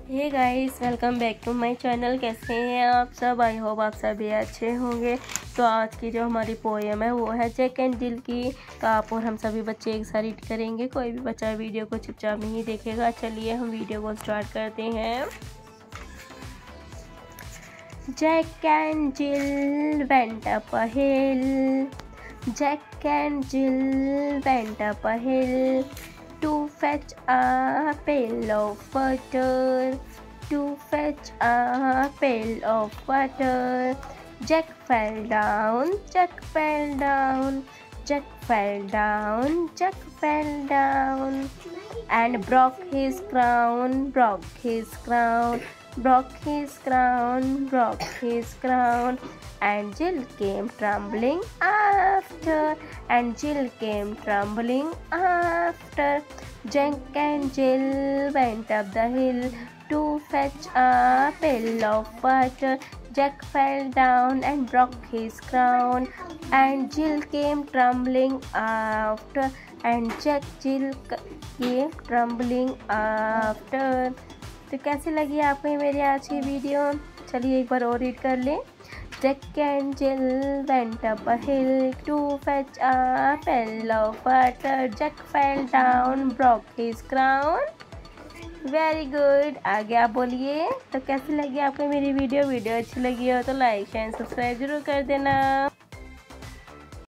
Hey guys, welcome back to my channel. कैसे हैं आप सब? आई होप आप सभी अच्छे होंगे। तो आज की जो हमारी पोएम है वो है जैक एंड जिल की। तो आप और हम सभी बच्चे एक साथ रीड करेंगे। कोई भी बच्चा वीडियो को चुपचाप नहीं देखेगा। चलिए हम वीडियो को स्टार्ट करते हैं। Jack and Jill went up a hill. Jack and Jill went up a hill to fetch a pail of water, to fetch a pail of water. Jack fell down, Jack fell down, Jack fell down, Jack fell down, and broke his crown, broke his crown, broke his crown, broke his crown. And Jill came trembling after, and Jill came trembling after. Jack and Jill went up the hill to fetch a pail of water. Jack fell down and broke his crown, and Jill came trembling after, and Jill came trembling after. तो कैसी लगी आपको मेरी आज की video? चलिए एक बार और रीड कर लें। Jack and Jill went up a hill to fetch a pail of water. Jack fell down, broke his crown. Very good. आगे आप बोलिए। तो कैसी लगी आपको मेरी वीडियो अच्छी लगी हो तो लाइक शेयर सब्सक्राइब जरूर कर देना।